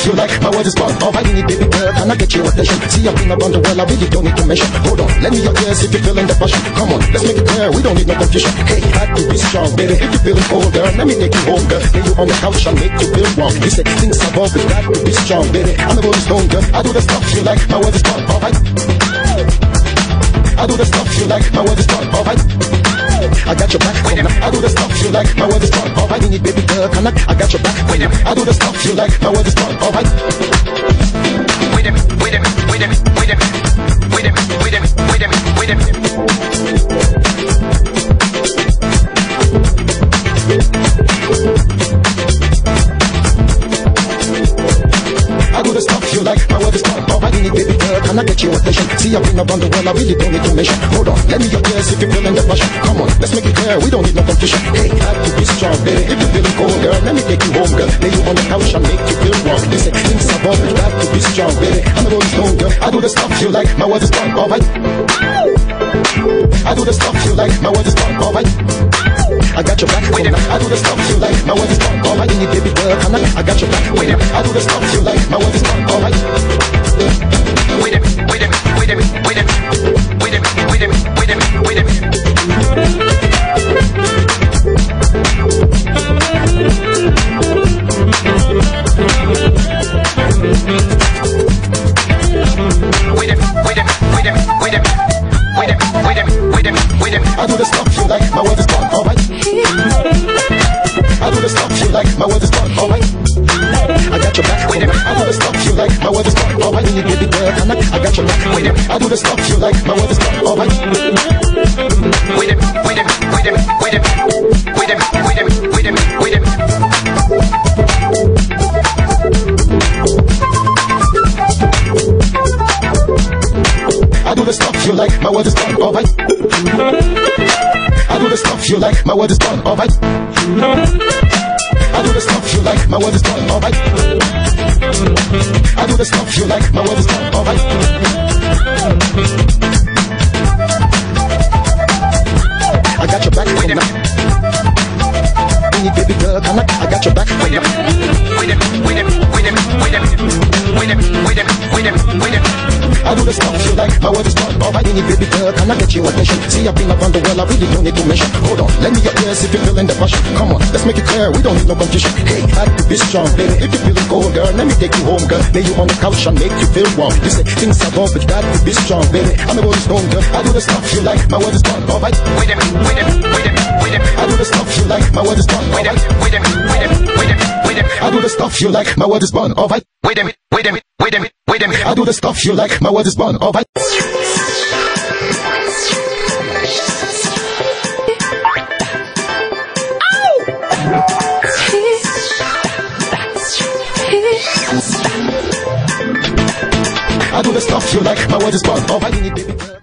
stuff you like, my word is born. Alright, you need baby girl, can I get your attention? See, I've been around the world, I really don't need to mention. Hold on, let me your ears if you're feeling the passion. Come on, let's make it clear, we don't need no confusion. Hey, had to be strong, baby. If you're feeling cold, girl, let me take you home, girl. Lay you on the couch and make you feel warm. You say things are above, we got to be strong, baby. I'm a rolling stone, girl. I do the stuff you like, my word is born. Alright, I do the stuff you like, my word is born. Alright, I got your back. I do the stuff you like, my word is born. Alright, you need baby girl, can I got your back. I do the stuff you like, my word is born. Alright. Wait a minute, wait a minute, wait a minute, wait a minute, wait a minute, wait a minute, wait a minute, wait a minute. I do the stuff you like, my word is born. Alright, you need baby girl, can I get your attention? See, I've been around the world, I really don't need to mention. Hold on, let me your ears if you're feeling the passion. Come on, let's make it clear, we don't need no confusion. Hey, have to be strong, baby. If you're feeling cold, girl, let me take you home, girl. Lay you on the couch and make you feel warm. They say things are above, you have to be strong, baby. I'm a rolling stone, girl. I do the stuff you like, my word is born. Alright, I do the stuff you like, my word is born. Alright, I got your back. I do the stuff you like, my word is born. Alright, you need baby girl, can I got your back. I do the stuff you like, my word is born. Alright. Wait a minute, wait a minute, wait a minute, wait a minute, wait a minute, wait a minute, wait a minute, wait a minute. Wait a minute, wait a minute, wait a minute, wait a minute, wait a minute, wait a minute, wait a minute, wait a minute. I do the stuff you like, my word is born. Alright, I do the stuff you like, my word is born. Alright, I got your back. I do the stuff you like, my word is born. Alright, you need baby girl, can I got your back. I do the stuff you like, my word is born. Alright. Wait a minute, wait a minute, wait a minute, wait a minute, wait a minute, wait a minute, wait a minute, wait a minute. I do the stuff you like, my word is born. Alright, I do the stuff you like, my word is born. Alright, I do the stuff you like, my word is born. Alright, I do the stuff you like, my word is born. Alright. I got your back. Wait a minute. Baby girl, can I got your back. Wait a minute, wait a minute, wait a minute, wait a minute, wait a minute, wait a minute, wait a minute, wait a minute, wait a minute. I do the stuff you like, my word is born. Alright, you need baby girl, can I get your attention? See, I've been around the world, I really don't need to mention. Hold on, let me your ears if you're feeling the passion. Come on, let's make it clear, we don't need no confusion. Hey, had to be strong, baby. If you're feeling cold, girl, let me take you home, girl. Lay you on the couch and make you feel warm. You say things are above, but got to be strong, baby. I'm a rolling stone, girl. I do the stuff you like, my word is born. Alright, wait a minute, wait a minute, wait a minute, wait a minute. I do the stuff you like, my word is born. Wait a minute, wait a minute, wait a minute, wait a minute, wait a minute. I do the stuff you like, my word is born. Alright, wait a minute, wait a minute, wait a minute, wait a minute. I do the stuff you like, my word is born. Alright. I do the stuff you like, my word is born. Alright, you need baby girl.